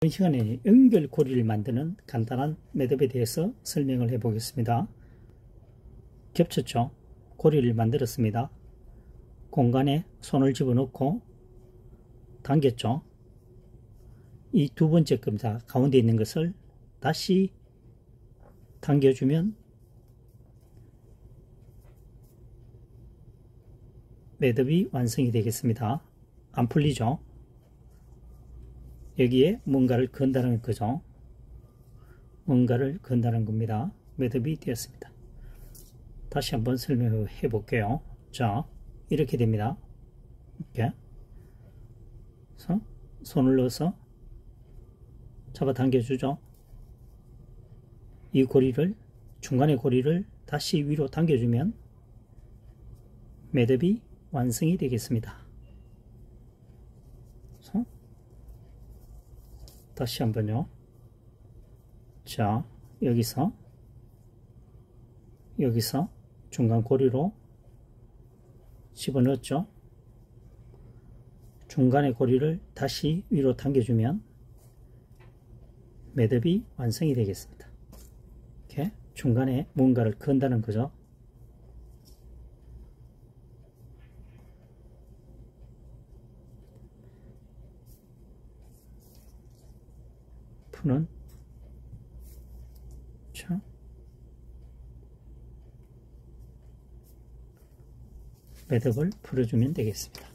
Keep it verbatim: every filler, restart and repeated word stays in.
이번 시간에 연결고리를 만드는 간단한 매듭에 대해서 설명을 해 보겠습니다. 겹쳤죠? 고리를 만들었습니다. 공간에 손을 집어넣고 당겼죠? 이 두 번째 금사 가운데 있는 것을 다시 당겨주면 매듭이 완성이 되겠습니다. 안 풀리죠? 여기에 뭔가를 건다는 거죠. 뭔가를 건다는 겁니다. 매듭이 되었습니다. 다시 한번 설명해 볼게요. 자, 이렇게 됩니다. 이렇게. 그래서 손을 넣어서 잡아당겨주죠. 이 고리를, 중간의 고리를 다시 위로 당겨주면 매듭이 완성이 되겠습니다. 그래서 다시 한번요. 자, 여기서 여기서 중간 고리로 집어넣었죠. 중간의 고리를 다시 위로 당겨주면 매듭이 완성이 되겠습니다. 이렇게 중간에 뭔가를 건다는 거죠. 푸는 자, 매듭을 풀어주면 되겠습니다.